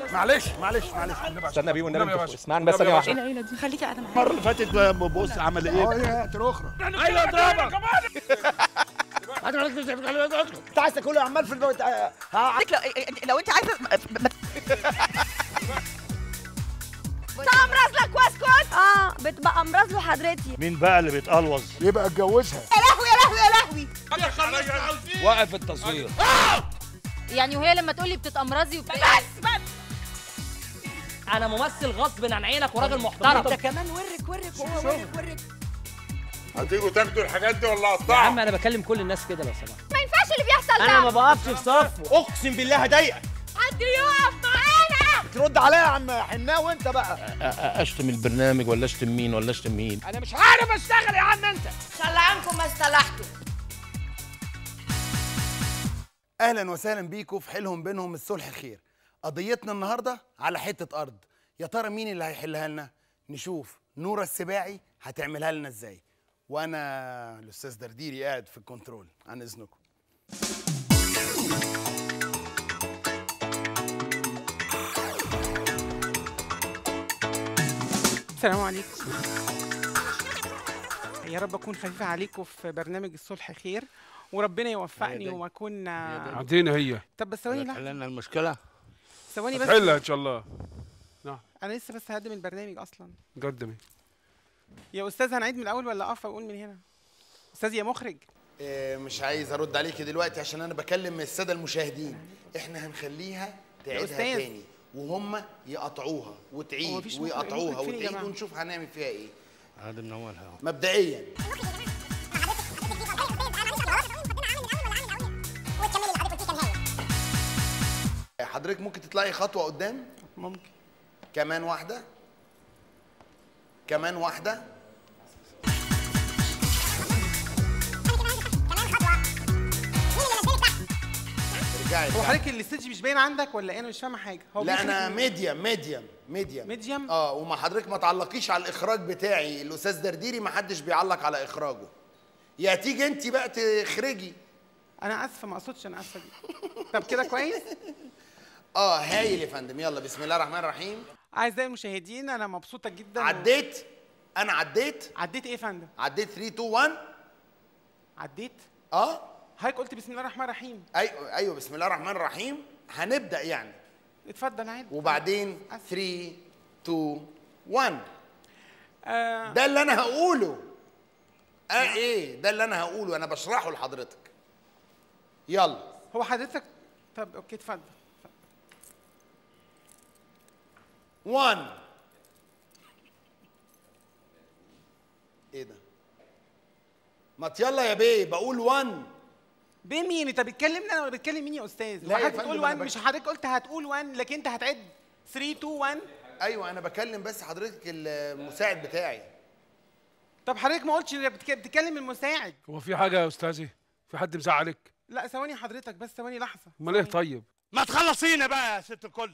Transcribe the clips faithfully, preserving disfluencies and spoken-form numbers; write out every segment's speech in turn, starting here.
معلش معلش معلش استنى بيه والنبي اسمعني بس ثانيه واحده. ايه العيله دي؟ خليكي قاعده معايا. المره اللي فاتت بص عمل ايه؟ اه ايه هاتر اخرى. ايوه اضربك انت عايز تاكله عمال في البيت. لو انت عايزه تمرز لك واسكت. اه بتبقى امراض له حضرتي. مين بقى اللي بيتقلوظ؟ يبقى اتجوزها. يا لهوي يا لهوي يا لهوي. وقف التصوير. يعني وهي لما تقول لي بتتامرزي وبت... بس بس انا ممثل غصب عن عينك وراجل محترم. انت كمان ورك ورك وهو ورك ورك. هتيجوا تاخدوا الحاجات دي ولا يا اقطعها؟ عم انا بكلم كل الناس كده لو سمحت. ما ينفعش اللي بيحصل ده. انا ما بقفش في صف. اقسم بالله هضايقك. حد يقف معانا. ترد عليا يا عم حناوي وانت بقى. اشتم البرنامج ولا اشتم مين ولا اشتم مين؟ انا مش عارف اشتغل يا عم انت. صلى عنكم ما اصطلحتوا. اهلا وسهلا بيكم في حيلهم بينهم الصلح خير. قضيتنا النهارده على حته ارض، يا ترى مين اللي هيحلها لنا؟ نشوف نورة السباعي هتعملها لنا ازاي. وانا الاستاذ درديري قاعد في الكنترول عن اذنكم. السلام عليكم. يا رب اكون خفيفه عليكم في برنامج الصلح خير، وربنا يوفقني وما اكون. عدينا هي. طب بس ثواني حل لنا المشكله. ثواني بس. حلها ان شاء الله. نعم. انا لسه بس هقدم البرنامج اصلا. قدمي. يا استاذ هنعيد من الاول ولا اقف اقول من هنا؟ استاذ يا مخرج. إيه مش عايز ارد عليكي دلوقتي عشان انا بكلم الساده المشاهدين. احنا هنخليها تعيدها تاني وهم يقطعوها وتعيد ويقطعوها وتعيد ونشوف هنعمل فيها ايه. عادي من اولها. مبدئيا حضرتك ممكن تطلعي خطوه قدام. ممكن. كمان واحده. كمان واحده. هو حضرتك الاستيج مش باين عندك ولا ايه؟ انا مش فاهمه حاجه. هو لا انا ميديم ميديم ميديم ميديم اه وما حضرتك ما تعلقيش على الاخراج بتاعي. الاستاذ درديري ما حدش بيعلق على اخراجه. يا تيجي انت بقى تخرجي. انا اسفه ما اقصدش. انا اسفه دي. طب كده كويس. اه هايل يا فندم. يلا بسم الله الرحمن الرحيم. اعزائي المشاهدين انا مبسوطه جدا. عديت و... انا عديت. عديت ايه يا فندم؟ عديت ثلاثة اتنين واحد. عديت؟ اه حضرتك قلت بسم الله الرحمن الرحيم. ايوه ايوه بسم الله الرحمن الرحيم. هنبدا يعني. اتفضل عادي. وبعدين ثلاثة اتنين واحد. آه ده اللي انا هقوله. اه ايه ده اللي انا هقوله. انا بشرحه لحضرتك. يلا. هو حضرتك طب اوكي اتفضل. واحد. ايه ده؟ ما يلا يا بيه بقول واحد. بيه مين؟ انت بتكلمني انا ولا بتكلم مين يا استاذ؟ لا حضرتك بتقول واحد. مش حضرتك قلت هتقول واحد لكن انت هتعد ثلاثة اتنين واحد. ايوه انا بكلم بس حضرتك المساعد بتاعي. طب حضرتك ما قلتش انك بتكلم المساعد. هو في حاجه يا استاذي؟ في حد مزعلك؟ لا ثواني حضرتك بس ثواني لحظه. امال ايه طيب؟ ما تخلصينا بقى يا ست الكل.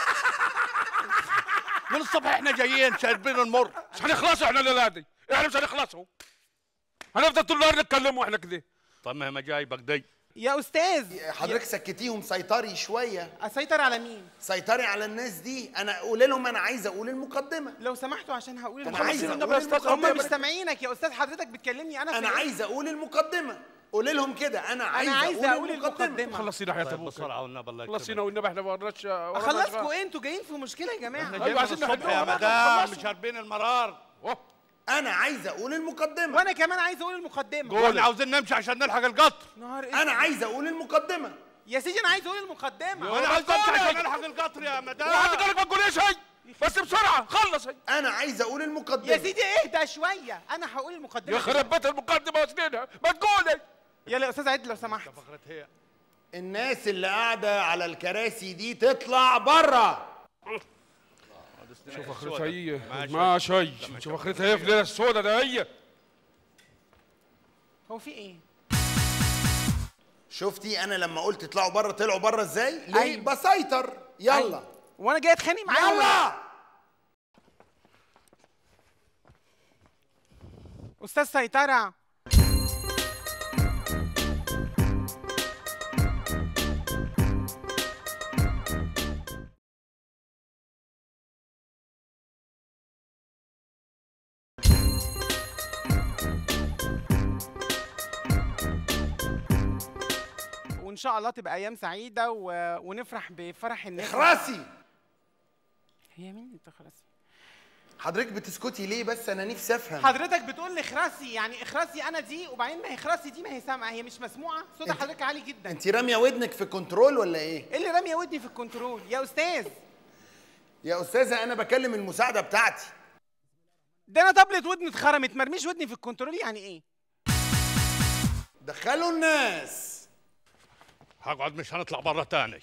من الصبح احنا جايين شاربين المر. مش هنخلصوا احنا الليله دي. احنا مش هنخلصوا. هنفضل طول النهار نتكلم واحنا كده. طب ما هي مجايبك دي. يا استاذ حضرتك سكتيهم. سيطري شويه. اسيطر على مين؟ سيطري على الناس دي. انا قول لهم انا عايز اقول المقدمه. لو سمحتوا عشان هقول انا عايز اقول المقدمه. هم مش سامعينك يا استاذ. حضرتك بتكلمني انا. انا عايز اقول المقدمه. قول لهم كده انا عايز, أنا عايز اقول, أقول المقدمه, المقدمة. خلصينا حياه ابوك. بسرعه والنبي الله يكرمك. خلصينا والنبي احنا ما ورناش. اخلصكم ايه؟ انتوا جايين في مشكله يا جماعه. احنا جايين الصبح يا مدام شاربين المرار. انا عايز اقول المقدمه. وانا كمان عايز اقول المقدمه. واحنا عاوزين نمشي عشان نلحق القطر. نهار انا عايز اقول المقدمه. يا سيدي انا عايز اقول المقدمه. وانا عايز امشي عشان نلحق القطر يا مدام. وحد قال لك ما تقوليش هي بس بسرعه خلص هي. انا عايز اقول المقدمه. يا سيدي اهدى شويه. انا هقول المقدمه. يخرب بيت المقدمه وسنينها ما تقولي. يلا يا استاذ عيد لو سمحت. الناس اللي قاعده على الكراسي دي تطلع بره. شوف اخرتها هي ما شيء. شوف اخرتها هي في الليله السوداء ده هي. هو في ايه؟ شفتي انا لما قلت اطلعوا بره طلعوا بره ازاي؟ ليه؟ أيوة. بسيطر. يلا. أيوة. وانا جاي اتخانق معاهم. يلا. استاذ سيطره. وان شاء الله تبقى ايام سعيده و... ونفرح بفرح الناس. اخرسي. هي مين انت اخرسي؟ حضرتك بتسكتي ليه بس؟ انا نفسي افهم. حضرتك بتقول لي اخرسي، يعني اخرسي انا دي، وبعدين ما هي اخرسي دي ما هي سامعه، هي مش مسموعه، صوت حضرتك عالي جدا. انت راميه ودنك في الكنترول ولا ايه؟ ايه اللي راميه ودني في الكنترول يا استاذ؟ يا استاذه انا بكلم المساعده بتاعتي. ده انا طبلت ودني اتخرمت، مرميش ودني في الكنترول يعني ايه؟ دخلوا الناس. هقعد مش هنطلع بره تاني.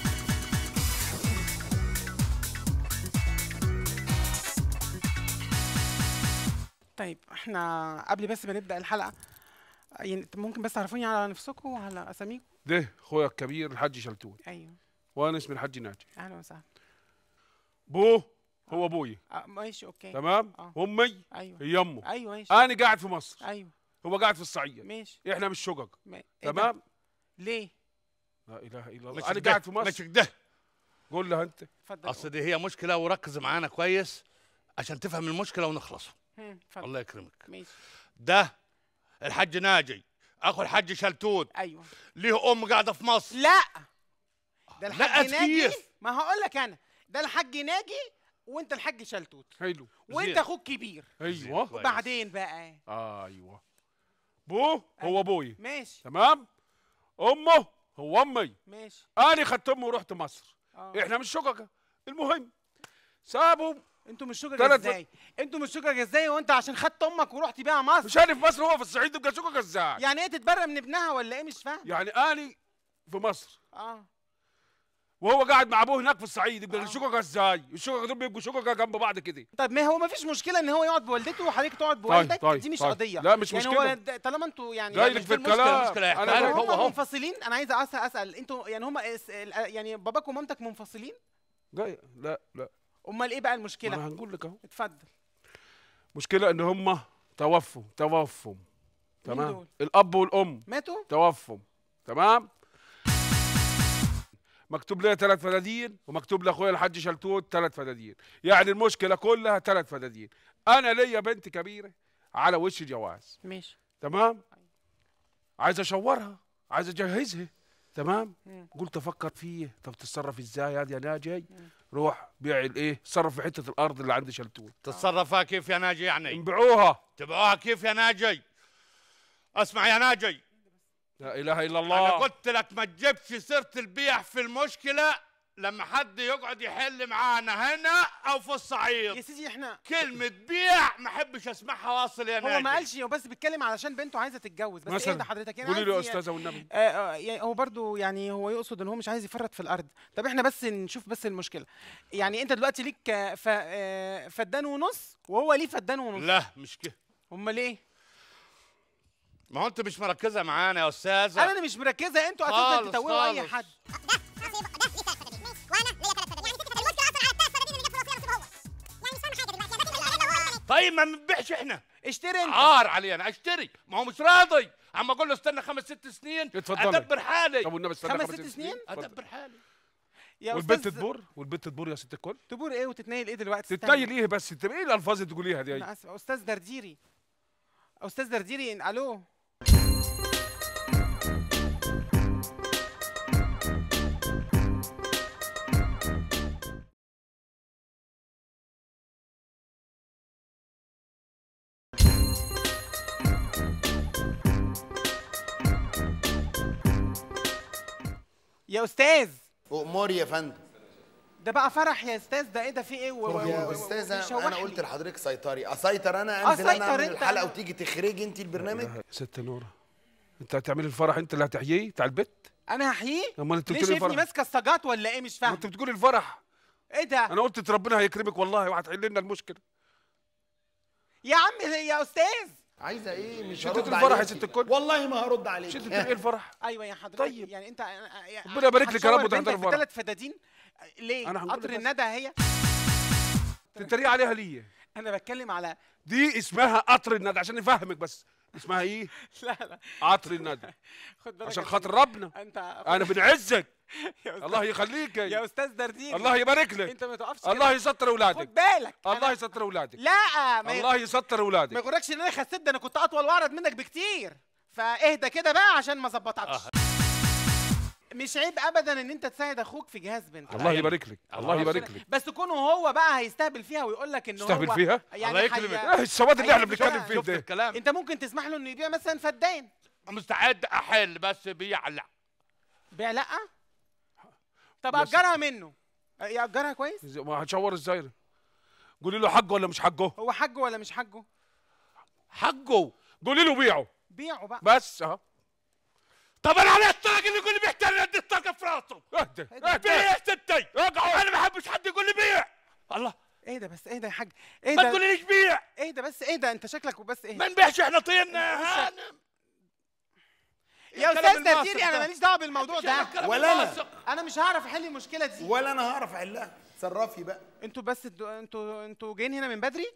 طيب احنا قبل بس ما نبدا الحلقه يعني ممكن بس تعرفوني على نفسكم وعلى اساميكم؟ ده اخويا الكبير الحاج شلتون. ايوه. وانا اسمي الحاج ناجي. اهلا وسهلا. بوه هو ابويا. آه ماشي اوكي. تمام؟ آه. امي ايوه هي امه. ايوه ماشي. انا قاعد في مصر. ايوه. هو قاعد في الصعيد. ماشي. احنا مش شقق. ما... تمام؟ ليه؟ لا اله الا الله. مش انا كده. قاعد في مصر. مش كده. قول له انت. اتفضل. اصل دي هي مشكله، وركز معانا كويس عشان تفهم المشكله ونخلصوا. اتفضل. الله يكرمك. ماشي. ده الحاج ناجي اخو الحاج شلتون. ايوه. ليه ام قاعده في مصر. لا ده الحاج لا ناجي. كيف؟ ما هقول لك انا، ده الحاج ناجي وانت الحاج شلتوت. حلو. وانت زين. اخوك كبير. ايوه. وبعدين بقى آه ايوه. بوه هو ابويا. ماشي. تمام؟ امه هو امي. ماشي. انا خدت امي ورحت مصر. آه. احنا مش شقق. المهم سابوا. انتوا مش شقق تلات ازاي؟ انتوا مش شقق ازاي وانت عشان خدت امك ورحت بيها مصر؟ مش انا في مصر هو في الصعيد، تبقى شقق ازاي؟ يعني ايه تتبرى من ابنها ولا ايه؟ مش فاهم. يعني انا في مصر اه وهو قاعد مع ابوه هناك في الصعيد، يبقى الشقق ازاي؟ الشقق دول بيبقوا شقق جنب بعض كده. طب ما هو ما فيش مشكله ان هو يقعد بوالدته وحضرتك تقعد بوالدك. طيب دي مش طيب. قضيه. لا مش يعني مشكله. هو د- طالما انتوا يعني جاي مش لك في المشكلة. الكلام. المشكلة انا يحتاج بقول- هم هو. منفصلين. انا عايز اسال اسال انتوا يعني هم يعني باباك ومامتك منفصلين؟ جاي لا لا. امال ايه بقى ما المشكله؟ انا هنقول لك اهو. اتفضل. مشكله ان هم توفوا توفوا تمام. دول؟ الاب والام ماتوا؟ توفوا. تمام. مكتوب لي ثلاث فدادين ومكتوب لاخويا الحاج شلتوت ثلاث فدادين، يعني المشكله كلها ثلاث فدادين. انا ليا بنت كبيره على وش جواز. ماشي. تمام. عايز اشورها، عايز اجهزها. تمام. مم. قلت افكر فيه، طب تتصرف ازاي يا يا ناجي؟ روح بيع الايه؟ تصرف في حته الارض اللي عند شلتوت. تتصرفها كيف يا ناجي يعني؟ نبيعوها. تبيعوها كيف يا ناجي؟ اسمع يا ناجي، لا اله الا انا الله. قلت لك ما تجيبش سيره البيع في المشكله لما حد يقعد يحل معانا هنا او في يا الصعيد. سيدي احنا كلمه بيع ما احبش اسمعها واصل يا ناجي. هو ما قالش، هو بس بيتكلم علشان بنته عايزه تتجوز. بس مثلا ايه ده حضرتك؟ قولي له يا عايز ي- استاذه والنبي. آه آه يعني هو برضو يعني هو يقصد ان هو مش عايز يفرط في الارض. طب احنا بس نشوف بس المشكله. يعني انت دلوقتي ليك آه، ف- آه، فدان ونص وهو ليه فدان ونص. لا مش كده. امال ايه؟ ما هو انت مش مركزه معانا يا استاذه. انا اللي مش مركزه، انتوا اساسا خالص تتوهوا اي خالص. حد. طيب ما بنبيعش احنا. اشتري انت. عار علينا اشتري، ما هو مش راضي. عم اقول له استنى خمس ست سنين اتفضلي. ادبر حالي. طب والنبي استنى خمس خمس ست ست سنين؟ اتفضل. ادبر حالي. يا والبنت أستاذ، تبور والبنت تبور يا ست الكل. تبور ايه وتتنيل ايه دلوقتي؟ استنى. تتنيل ايه بس؟ انت ايه الالفاظ اللي تقوليها دي؟ انا اسف. استاذ درديري، استاذ درديري، الو. يا استاذ أؤمر يا فندم. ده بقى فرح يا استاذ، ده ايه ده؟ في ايه؟ و- و- يا و- استاذه وبيشوح انا لي. قلت لحضرتك سيطري، اسيطر انا انزل أسيطر انا اعمل أنت. الحلقه وتيجي تخرجي انت البرنامج. ست نوره انت هتعملي الفرح، انت اللي هتحييه بتاع البيت؟ انا هحييه؟ امال انت ليه بتقولي شايفني الفرح؟ ماسكه السجات ولا ايه؟ مش ما فاهم. انت بتقولي الفرح. ايه ده؟ انا قلت ربنا هيكرمك والله وهتحل لنا المشكله. يا عم يا استاذ. عايزه ايه؟ مش شدة هرد الفرح يا عليكي. ست الكل. والله ما هرد عليك. شدة ايه الفرح؟ ايوه يا حضرتك. طيب. يعني انت ربنا يبارك لك يا رب وتحضر الفرح. ثلاث فدادين ليه؟ أنا هنقول قطر لك بس. الندى هي. تتريق عليها ليه؟ انا بتكلم على دي اسمها قطر الندى عشان نفهمك بس. اسمها ايه؟ لا لا قطر الندى. خد بالك عشان يا خاطر فندم. ربنا. انت انا بنعزك. يا أستاذ- الله يخليك. يا استاذ دردير. الله يبارك لك. انت ما تقفش الله كده. يستر اولادك. خد بالك. الله أنا- يستر اولادك. لا ما ي- الله يستر ما اولادك. يغركش ان انا خسيت، ده انا كنت اطول واعرض منك بكتير. فاهدى كده بقى عشان ما اظبطكش. مش عيب ابدا ان انت تساعد اخوك في جهاز بنتك. الله يبارك لك، الله يبارك لك. بس تكون هو بقى هيستهبل فيها ويقول لك ان هو يستهبل فيها؟ يعني الله يكرمك. حي... ايه السواد اللي احنا بنتكلم فيه شفت ده؟ الكلام؟ انت ممكن تسمح له انه يبيع مثلا فدان. مستعد احل بس بيعلق. بيع لا؟ طب يا اجرها منه. ياجرها كويس؟ ما هتشور ازاي؟ قولي له حقه ولا مش حقه؟ هو حجه ولا مش حجه؟ حقه. قولي له بيعه بيعه بقى. بس اهو. طب انا على الطاقه اللي يقول لي بيحتاج ادي الطاقه في راسه. اهدى بيع يا ستي. اقعد. انا ما بحبش حد يقول لي بيع. الله. ايه ده بس ايه ده يا حاج؟ ايه ما ده؟ تقوليليش بيع. ايه ده بس ايه ده؟ انت شكلك وبس ايه؟ ما نبيعش احنا طينا هانم. يا استاذ ترتيري انا ماليش دعوه بالموضوع ده. ولا انا انا مش هعرف احل المشكله دي. ولا انا هعرف احلها. تصرفي بقى. انتوا بس الدو... انتوا انتوا جايين هنا من بدري؟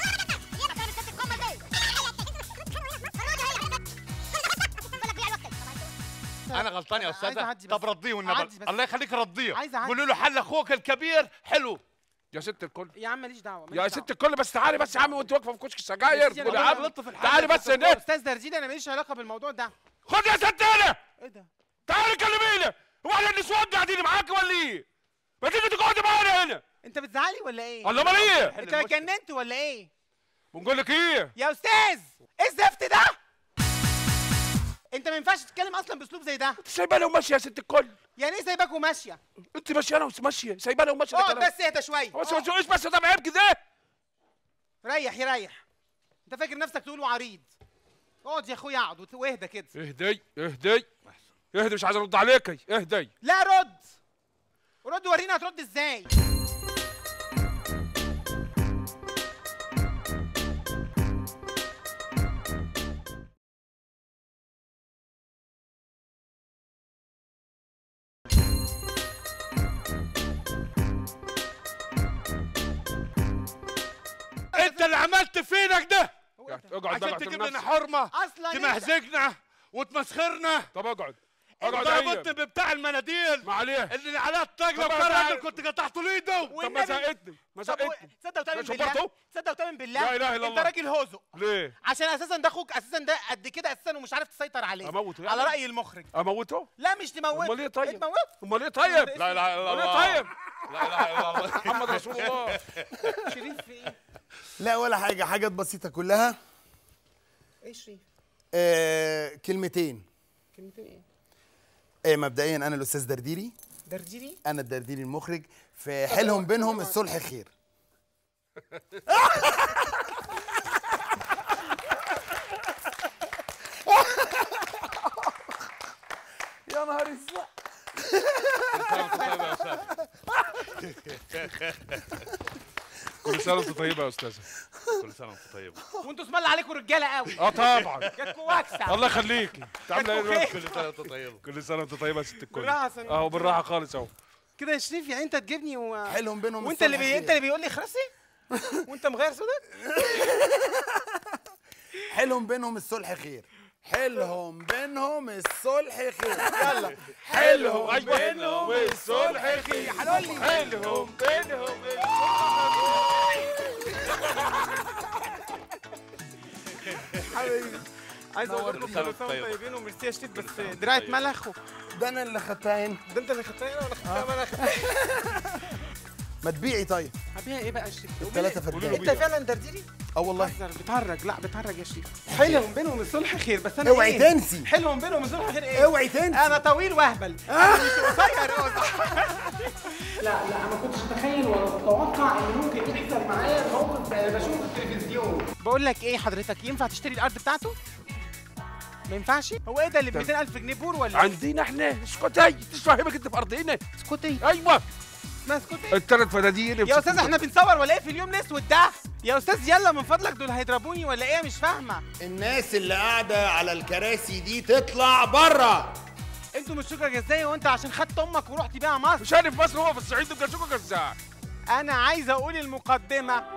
انا غلطان يا عايز استاذه. أعدي بس. طب رضيه والنبي. أعدي بس. الله يخليك رضيه. عايز أعدي. قولوا له حل اخوك الكبير حلو. يا ست الكل، يا عم ماليش دعوه يا ست الكل، بس تعالي بس يا عم وانت واقفه في كشك السجاير. يا قولي عم عم غلطت في الحل. تعالي بس هنا. استاذ درجيلي انا ماليش علاقه بالموضوع ده. خد يا ست هنا. ايه ده؟ تعالي كلمينا. هو احنا النسوان قاعدين معاك ولا ايه؟ ما تيجي تقعدي معانا هنا. انت بتزعلي ولا ايه؟ الله امال ايه؟ انت اتجننت ولا ايه؟ بنقول لك ايه؟ يا استاذ ايه الزفت ده؟ انت ما ينفعش تتكلم اصلا باسلوب زي ده. انت سايبانا وماشيه يا ست الكل. يعني ايه سايباك وماشيه؟ انت ماشيه انا وماشيه، سايبانا وماشيه. اقعد بس اهدى شويه. بس ما تسوقيش بس ده عيب كده. ريح يريح. انت فاكر نفسك تقول عريض. اقعد يا اخويا اقعد وت- واهدى كده. اهدي اهدي اهدي، مش عايز ارد عليكي. اهدي. لا رد. رد ورينا هترد ازاي. انت اللي عملت فينك ده هو إيه ده؟ اقعد بقى عشان اعتبر تجيب لنا نفسك. حرمه اصلا انت- تمهزجنا وتمسخرنا. طب اقعد انت اقعد ايام. ربطني بتاع المناديل ما عليه. اللي على الطاقه طب ما وكرهته تعال. كنت قطعت له ايده. طب ما والنبي- زقتني ما طب و- زقتني. تصدق وتؤمن شوف بالله؟ برضه؟ تصدق وتؤمن بالله؟ لا إله إلا انت الله. راجل هوزق. ليه؟ عشان اساسا ده اخوك اساسا ده قد كده اساسا ومش عارف تسيطر عليه. اموته يعني؟ على راي المخرج. اموته؟ لا مش تموت. امال ايه طيب؟ تموت. امال ايه طيب؟ لا اله الا امال ايه الله. طيب؟ لا اله الا الله. محمد رسول الله. شريف في ايه؟ لا ولا حاجه، حاجات بسيطه كلها. ايه شريف؟ آه كلمتين. كلمتين ايه؟ آه مبدئيا انا الاستاذ درديري. درديري؟ انا الدرديري المخرج. في حيلهم بينهم الصلح خير. يا نهار اسود. كل سنه وانت طيبه يا استاذه. كل سنه وانت طيبه. وانتوا اسم الله عليكم رجاله قوي. اه طبعا. جاتكوا واكسه. الله يخليكي. انت عامله ايه دلوقتي؟ كل سنه وانت طيبه. كل سنه وانت طيبه يا ست الكل. بالراحة يا سمير. اهو بالراحه خالص اهو. كده يا شريف يعني انت تجيبني و... حيلهم بينهم وانت اللي الصلح بي... خير. انت اللي بيقول لي خرسي؟ وانت مغير صوتك؟ حيلهم بينهم الصلح خير. حيلهم بينهم الصلح خير. يلا حيلهم بينهم الصلح خير. حيلهم بينهم حبيبي عايز اقول لكم كل سنه وانتم طيبين وميرسي يا شريف بس دراعة ملخ و... ده انا اللي خدتها هنا. ده انت اللي خدتها انا ولا خدتها ملخ؟ ما تبيعي طيب. هبيع ايه بقى يا شريف؟ الثلاثه فدان. انت فعلا درديري؟ اه والله. بتهزر بتهرج. لا بتهرج يا شريف. حلهم بينهم الصلح خير بس انا اوعي إيه؟ تنسي. حلهم بينهم الصلح خير ايه؟ اوعي تنسي. انا طويل واهبل. انا مش قصير قوي. لا لا ما كنتش متخيل ولا متوقع ان ممكن يحصل معايا موقف بشوفه في التلفزيون. بقول لك ايه حضرتك، ينفع تشتري الارض بتاعته؟ ما ينفعش؟ هو ايه ده اللي ب مئتين ألف جنيه بور ولا؟ عندنا احنا اسكتي. تفهمك انت في ارضنا. اسكتي. ايوه ما اسكتي. الثلاث فدادين. يا استاذ احنا بنصور ولا ايه في اليوم الاسود ده؟ يا استاذ يلا من فضلك دول هيضربوني ولا ايه؟ مش فاهمه. الناس اللي قاعده على الكراسي دي تطلع بره. انتوا مش شكرا ازاي وانت عشان خدت امك ورحت بيها مصر؟ مش عارف مصر هو في الصعيد وكان شكرا ازاي. انا عايز اقول المقدمه